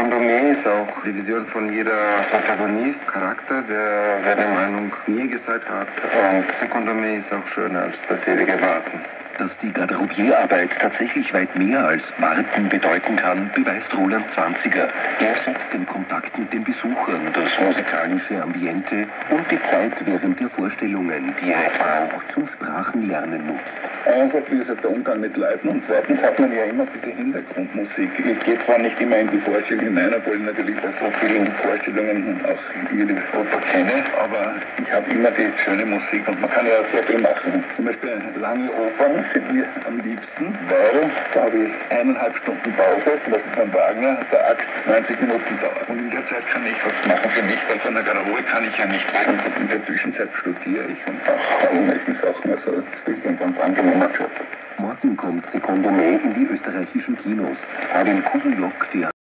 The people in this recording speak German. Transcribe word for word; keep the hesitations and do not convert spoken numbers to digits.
Sekundomee ist auch die Vision von jeder Protagonist, Charakter, der seine Meinung mir gesagt hat. Und Sekundomee ist auch schöner als das ewige Warten. Dass die Garderobierarbeit tatsächlich weit mehr als Warten bedeuten kann, beweist Roland Zwanziger. Er schätzt den Kontakt mit den Besuchern, das musikalische Ambiente und die Zeit während der Vorstellungen, die er auch zum Sprachenlernen nutzt. Einerseits ist es der Umgang mit Leuten und zweitens hat man ja immer diese Hintergrundmusik. Ich gehe zwar nicht immer in die Vorstellung hinein, obwohl ich natürlich bei so vielen Vorstellungen auch jede Oper kenne, aber ich habe immer die schöne Musik und man kann ja sehr viel machen. Zum Beispiel lange Opern sind mir am liebsten, weil da habe ich eineinhalb Stunden Pause, zum Beispiel beim Wagner, der Akt neunzig Minuten dauert. Und in der Zeit kann ich was machen für mich, weil von der Garderobe kann ich ja nicht weg. Und in der Zwischenzeit studiere ich und mache alle möglichen Sachen. Also das ist ein ganz angenehmer Job. Morgen kommt Sekundomee in die österreichischen Kinos. Adel Kuseljok, der